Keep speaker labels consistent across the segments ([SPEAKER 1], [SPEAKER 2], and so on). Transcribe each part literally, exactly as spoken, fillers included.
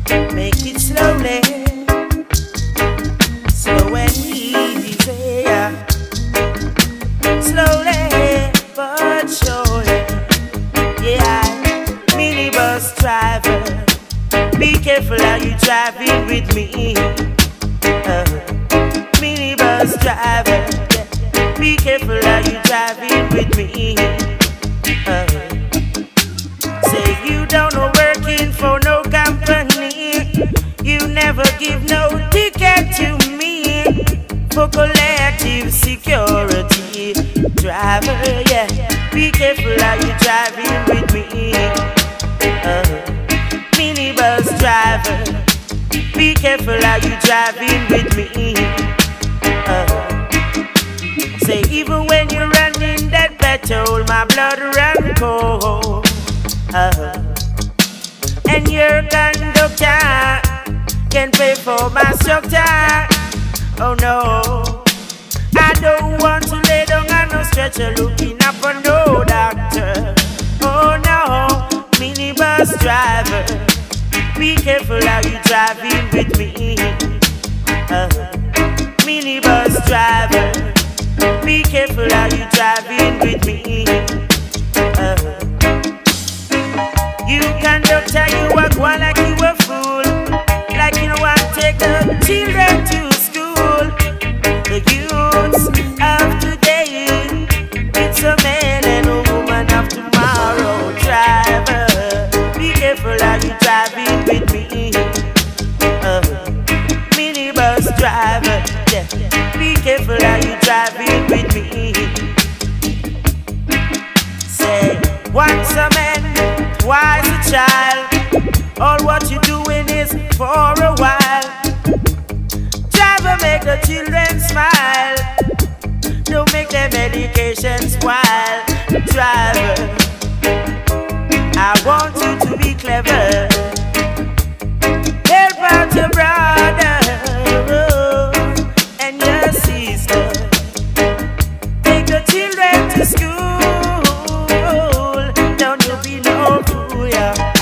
[SPEAKER 1] Make it slowly, slow and easy, yeah. Slowly but surely, yeah. Minibus driver, be careful how you driving with me. Uh, minibus driver, yeah. Be careful how you driving with me. Uh, say you don't know working for no company. You never give no ticket to me for collective security. Driver, yeah, be careful how you driving with me. Uh, minibus driver, be careful how you driving with me. Uh, say even when you're running that petrol, my blood run cold. Uh, and your conductor can pay for my structure. Oh no, I don't want to lay down on no stretcher looking up for no doctor. Oh no, minibus driver, be careful how you driving with me. Uh, minibus driver, be careful how you driving with me. Uh, you conductor, you walk one like you a fool, like you don't want to take the children to school. The youths of today, it's a man and a woman of tomorrow. Driver, be careful how you driving with me. Uh, minibus driver, yeah, be careful how you driving with me. Say, once a man, twice a child. All what you doing is for a while. Driver, make the children smile. Don't make their medication spoil. Driver, I want you to be clever. Help out your brother and your sister. Take the children to school. Don't you be no fool, yeah.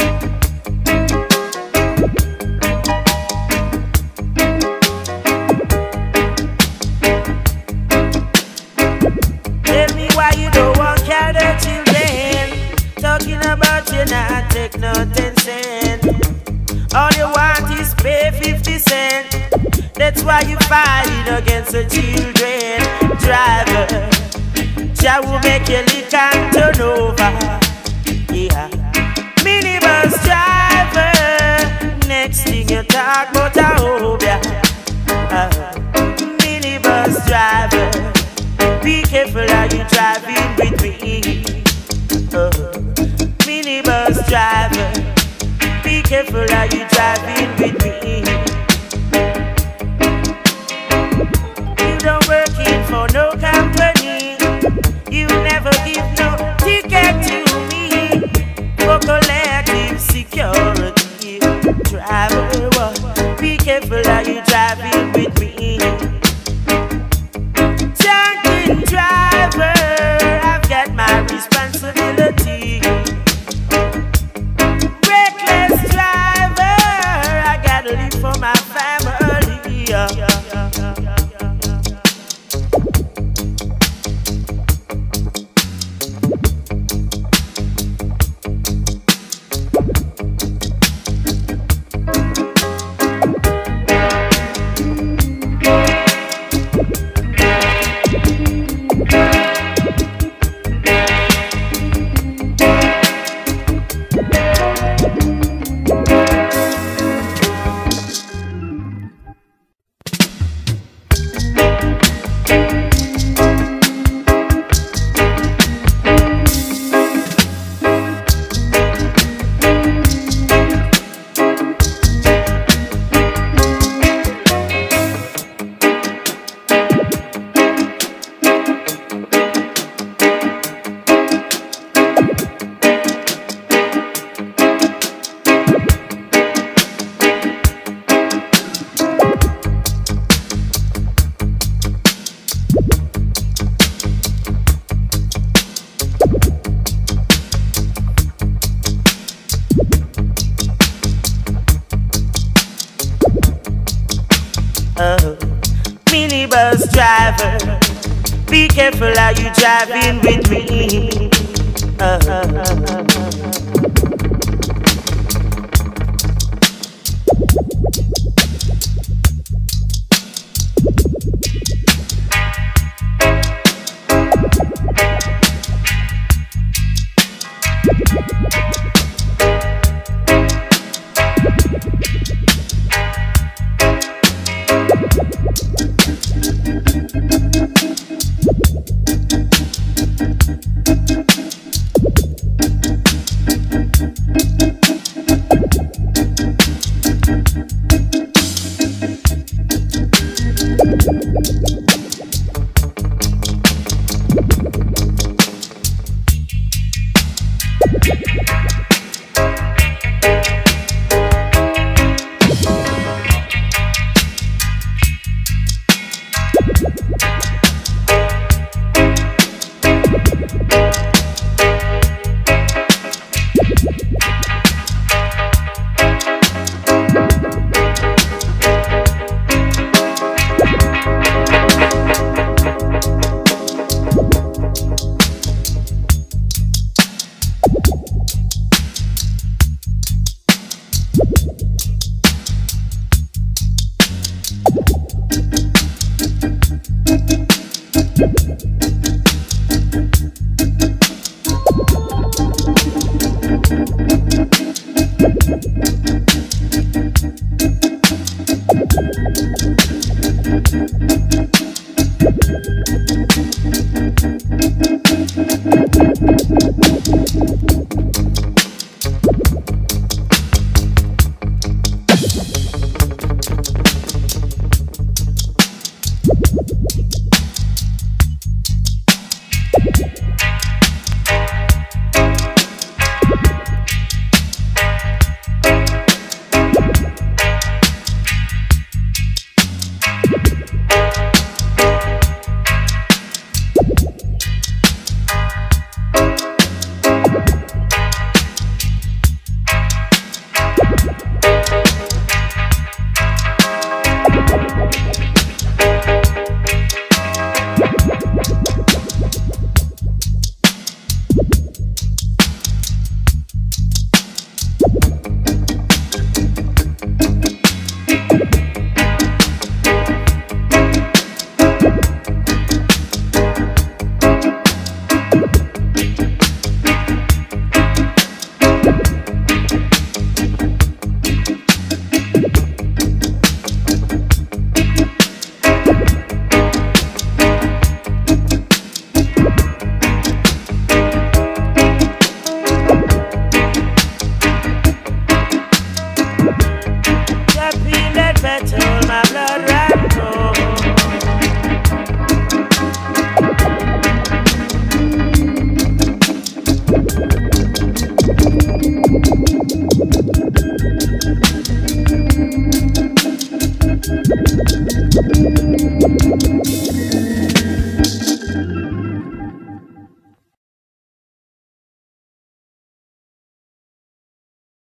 [SPEAKER 1] Tell me why you don't want to carry the children. Talking about you not take no ten cent. All you want is pay fifty cent. That's why you fighting against the children. Driver, Jah will make you lick and turn over. Yeah. Minibus driver, next thing you talk about a hope, yeah. Uh, minibus driver, be careful how you driving with me. Uh, minibus driver, be careful how you driving with me. You don't working for no company. You never give no ticket to me for collective security. Driver, well, be careful how you driving with me. Junkin' driver, I've got my responsibility. Reckless driver, I got Oh, minibus driver, be careful how you driving with me. Oh.